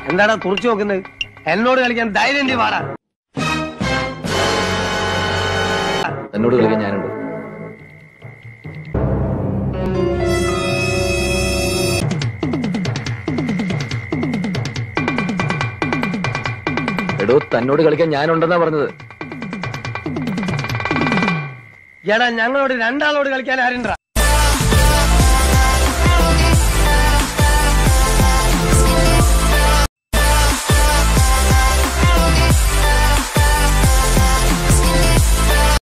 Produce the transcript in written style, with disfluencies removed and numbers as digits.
എന്താടാ തുറച്ചു നോക്കുന്നത്? എന്നോട് കളിക്കാൻ ധൈര്യം വാടാ. എന്നോട് കളിക്കാൻ ഞാനുണ്ട്. എടോ, തന്നോട് കളിക്കാൻ ഞാനുണ്ടെന്നാ പറഞ്ഞത്. എടാ, ഞങ്ങളോട് രണ്ടാളോട് കളിക്കാൻ ആരുണ്ടാ?